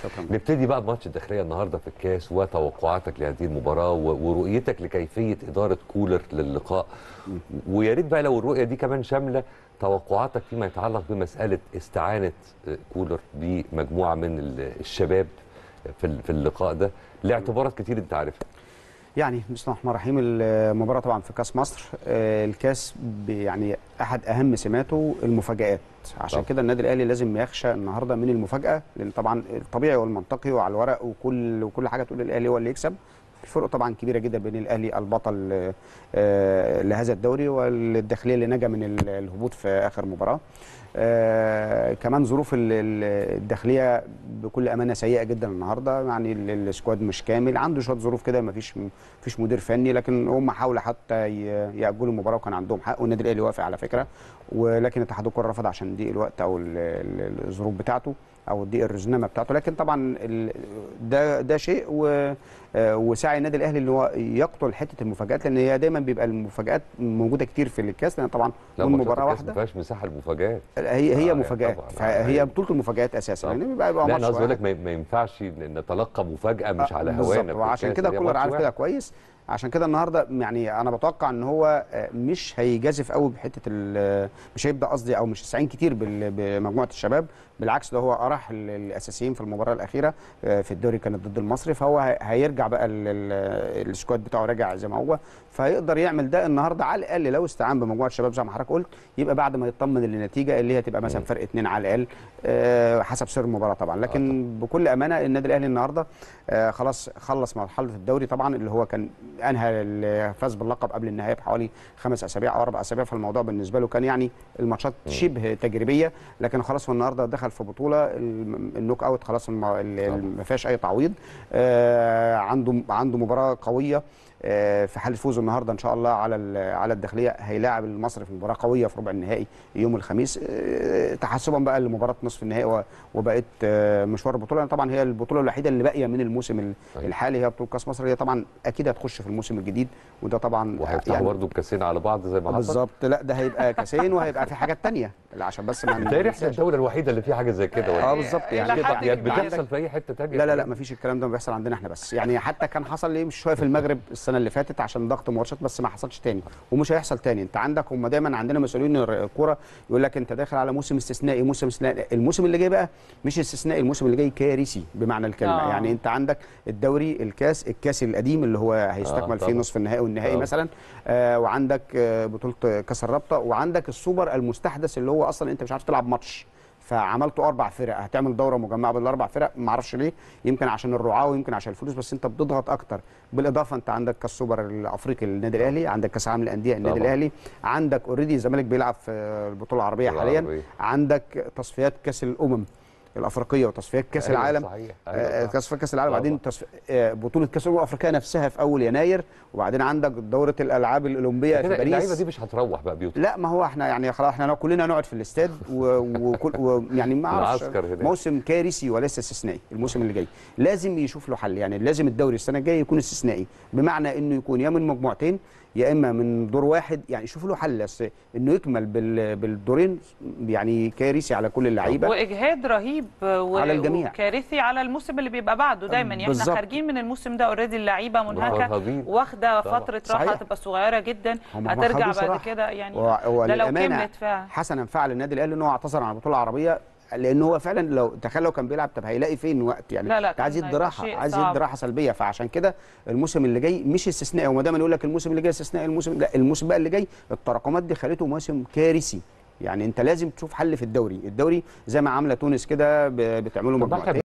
شكرا. نبتدي بقى بماتش الداخليه النهارده في الكاس وتوقعاتك لهذه المباراه ورؤيتك لكيفيه اداره كولر للقاء، ويا ريت بقى لو الرؤيه دي كمان شامله توقعاتك فيما يتعلق بمساله استعانه كولر بمجموعه من الشباب في اللقاء ده لاعتبارات كتير انت عارفها. يعني بسم الله الرحمن الرحيم، المباراه طبعا في كاس مصر، الكاس يعني احد اهم سماته المفاجآت، عشان كده النادي الاهلي لازم يخشى النهارده من المفاجاه، لان طبعا الطبيعي والمنطقي وعلى الورق وكل حاجه تقول الاهلي هو اللي يكسب. الفرق طبعا كبيره جدا بين الاهلي البطل لهذا الدوري والداخليه اللي نجا من الهبوط في اخر مباراه. كمان ظروف الداخليه بكل امانه سيئه جدا النهارده، يعني السكواد مش كامل، عنده شويه ظروف كده، ما فيش مدير فني، لكن هم حاولوا حتى ياجلوا المباراه وكان عندهم حق، والنادي الاهلي وافق على فكره، ولكن اتحاد الكره رفض عشان ضيق الوقت او الظروف بتاعته او ضيق الرزنامه بتاعته. لكن طبعا ده شيء، وسعي النادي الاهلي ان هو يقتل حته المفاجات، لان هي دايما بيبقى المفاجات موجوده كتير في الكاس، لان طبعا مباراه واحده ما فيهاش مساحه المفاجات، هي مفاجات، فهي بطوله المفاجات اساسا، يعني بيبقى لا ماتش. انا قصدي اقول لك ما ينفعش نتلقى مفاجاه مش على هوانا، وعشان كده كولر عارف كده كويس. عشان كده النهارده يعني انا بتوقع ان هو مش هيجازف قوي بحته مش هيبدا قصدي او مش هيستعين كتير بمجموعه الشباب، بالعكس ده هو اراح الاساسيين في المباراه الاخيره في الدوري كانت ضد المصري، فهو هيرجع بقى السكواد بتاعه راجع زي ما هو، فيقدر يعمل ده النهارده على الاقل لو استعان بمجموعه شباب زي ما حضرتك قلت، يبقى بعد ما يطمن للنتيجه اللي هي تبقى مثلا فرق 2 على الاقل حسب سير المباراه طبعا. لكن بكل امانه النادي الاهلي النهارده خلاص خلص مرحله الدوري طبعا، اللي هو كان انهى الفاز باللقب قبل النهايه بحوالي 5 اسابيع او 4 اسابيع، فالموضوع بالنسبه له كان يعني الماتشات شبه تجريبيه، لكن خلاص هو النهارده دخل في بطوله النوك اوت، خلاص ما فيهاش اي تعويض. عنده مباراه قويه في حاله فوزه النهارده ان شاء الله على الداخليه، هيلاعب المصري في مباراه قويه في ربع النهائي يوم الخميس، تحسبا بقى لمباراه نصف النهائي وبقت مشوار البطوله. طبعا هي البطوله الوحيده اللي باقيه من الموسم الحالي هي بطوله كاس مصر، هي طبعا اكيد هتخش في الموسم الجديد، وده طبعا وهيفتحوا يعني برضه بكاسين على بعض زي ما حصل بالظبط. لا ده هيبقى كاسين وهيبقى في حاجات ثانيه عشان بس ما ننساش. احنا الدوله الوحيده اللي فيها حاجه زي كده بالظبط، يعني بتحصل في اي حته ثانيه. لا ما فيش الكلام ده بيحصل عندنا احنا بس، يعني حتى كان حصل ليه مش شويه في المغرب السنه اللي فاتت عشان ضغط ماتشات، بس ما حصلش تاني ومش هيحصل تاني. انت عندك هم دايما عندنا مسؤولين الكوره يقول لك انت داخل على موسم استثنائي، موسم استثنائي. الموسم اللي جاي بقى مش استثنائي، الموسم اللي جاي كارثي بمعنى الكلمه. يعني انت عندك الدوري، الكاس القديم اللي هو هيستكمل فيه نصف النهائي والنهائي مثلا، وعندك بطوله كاس الرابطه، وعندك السوبر المستحدث اللي هو اصلا انت مش عارف تلعب ماتش، فعملته 4 فرق، هتعمل دوره مجمعه بالاربع فرق، ما اعرفش ليه، يمكن عشان الرعاه ويمكن عشان الفلوس، بس انت بتضغط اكتر. بالاضافه انت عندك كاس سوبر الافريقي للنادي الاهلي، عندك كاس عالم الانديه النادي الاهلي، عندك اوريدي الزمالك بيلعب في البطوله العربيه حاليا، عندك تصفيات كاس الامم الافريقيه وتصفيات كاس العالم، تصفيات كاس العالم، وبعدين بطوله كاس الامم الافريقيه نفسها في اول يناير، وبعدين عندك دوره الالعاب الاولمبيه في باريس. اللعيبه دي مش هتروح بقى بيوتها. لا ما هو احنا يعني خلاص احنا كلنا نقعد في الاستاد يعني ما اعرفش، موسم كارثي وليس استثنائي. الموسم اللي جاي لازم يشوف له حل، يعني لازم الدوري السنه الجايه يكون استثنائي، بمعنى انه يكون يا من مجموعتين يا اما من دور واحد، يعني شوفوا له حل، بس انه يكمل بالدورين يعني كارثي على كل اللعيبه واجهاد رهيب على الجميع، وكارثي على الموسم اللي بيبقى بعده دايما. يعني احنا خارجين من الموسم ده اوريدي، اللعيبه منهكه واخده فتره راحه تبقى صغيره جدا، هترجع بعد كده يعني ده لو كملت فعلا. حسنا فعل النادي الاهلي ان هو اعتذر عن البطوله العربيه، لان هو فعلا لو تخيل لو كان بيلعب طب هيلاقي فين وقت، يعني لا عايز يدي راحه، عايز يدي راحه سلبيه. فعشان كده الموسم اللي جاي مش استثنائي، وما دام يقول لك الموسم اللي جاي استثنائي، الموسم بقى اللي جاي التراكمات دي خليته موسم كارثي. يعني انت لازم تشوف حل في الدوري زي ما عامله تونس كده بتعمله مجموعتين.